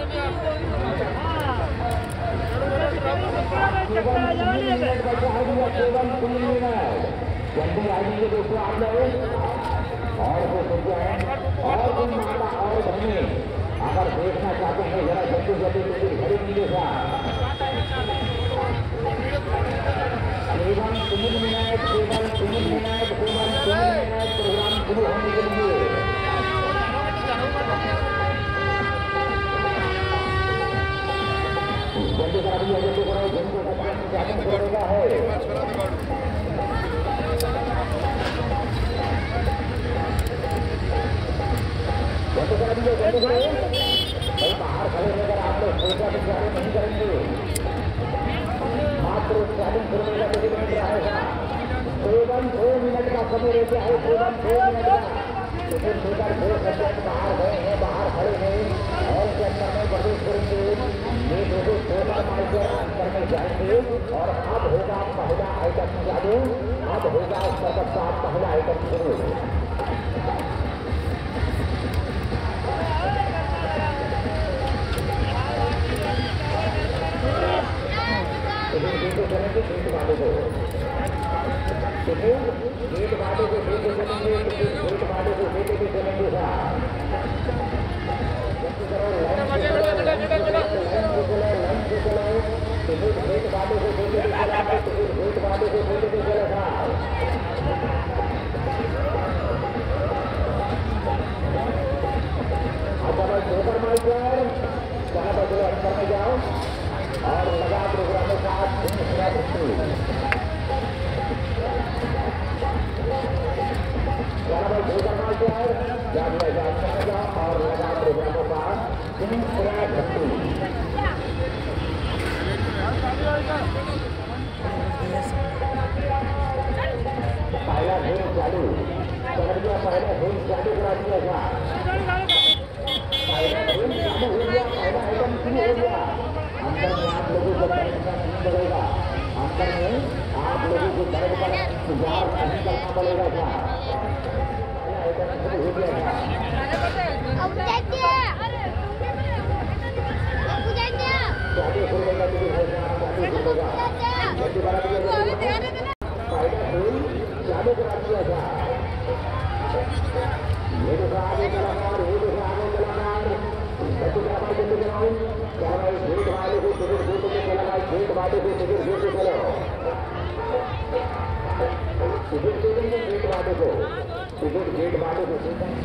जल्दी आइए दोस्तों आप लोग और वो सोचते हैं और कोई माता और बहने अगर देखना चाहते हैं जरा जल्दी जल्दी जल्दी खरीद लीजिए केवल 3 मिनट प्रोग्राम शुरू होने के लिए जल्दी करा दिया जल्दी करो जिनको करेगा है जल्दी करा दिया जल्दी करो भाई बाहर खड़े रहकर आप लोग सोचा तो ज्यादा नहीं करेंगे मात्र स्टार्टिंग करने का 2 मिनट रहेगा केवल 2 मिनट का समय रहता है केवल 2 मिनट का लेकिन सोचा 2 सब्जेक्ट बाहर गए हैं बाहर खड़े हैं और के अंदर में प्रवेश करेंगे ये दोनों सोलर माइकर अंदर में जाएंगे और अब होगा पहला आइटम चालू अब होगा सर्कस का पहला आइटम शुरू चलेंगे गेट वाले को गेट वाले को लेके चलेंगे गेट वाले को लेके भी चलेंगे लाइन से चलो गेट वाले को लेके भी चलाएंगे गेट वाले को लेके भी चलेगा चलो सुपर माइकर चलो बच्चों अंदर में जाओ और लगा प्रोग्राम के साथ और लगा प्रोग्रामों का पहला खेल चालू कर दिया पहला खेल चालू करा दिया था पहला खेल चालू हो गया पहला आइटम शुरू हो गया अंदर में आप लोगों को बैठना नहीं पड़ेगा अंदर में आप लोगों को बैठ कर इंतजार नहीं करना पड़ेगा था पहला आइटम शुरू हो गया था चालू खुलेगा तो चालू खुलेगा पहला खेल चालू करा दिया था ये देखो आगे कलाकार ये देखो आगे कलाकार बच्चे जल्दी कराओ क्या भाई गेट वाले को टिकट गेट में चला भाई गेट वाले को टिकट गेट में चलो टिकट दे देंगे गेट वाले को टिकट गेट वाले को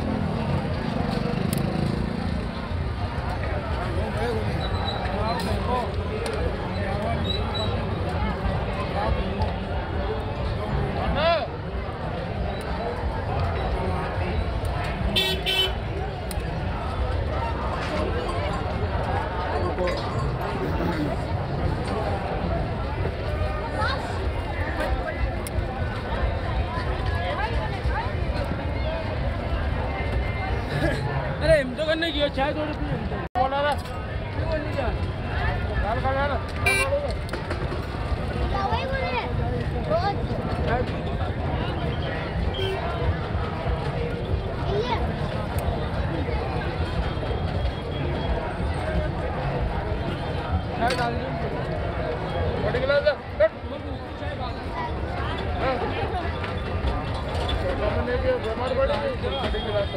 अरे हम तो करने की चाय थोड़ी पी बोला ना क्यों नहीं जा दाल खा ना वही बोले रोज चाय डाल दो बड़ी गिलास कट हां मैंने के बीमार पड़ी बड़ी गिलास